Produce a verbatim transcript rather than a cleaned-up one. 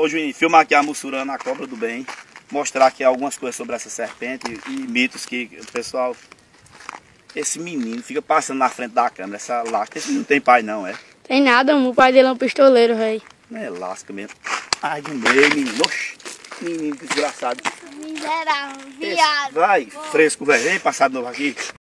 hoje vim filmar aqui a Mussurana, a cobra do bem. Mostrar aqui algumas coisas sobre essa serpente e, e mitos que o pessoal... Esse menino fica passando na frente da câmera, essa lasca. Esse menino não tem pai não, é? Tem nada, o pai dele é um pistoleiro, velho. Não é lasca mesmo. Ai, do meio, menino. Oxi, menino desgraçado. Miserável, viado. Esse, vai, fresco, velho. Vem passar de novo aqui.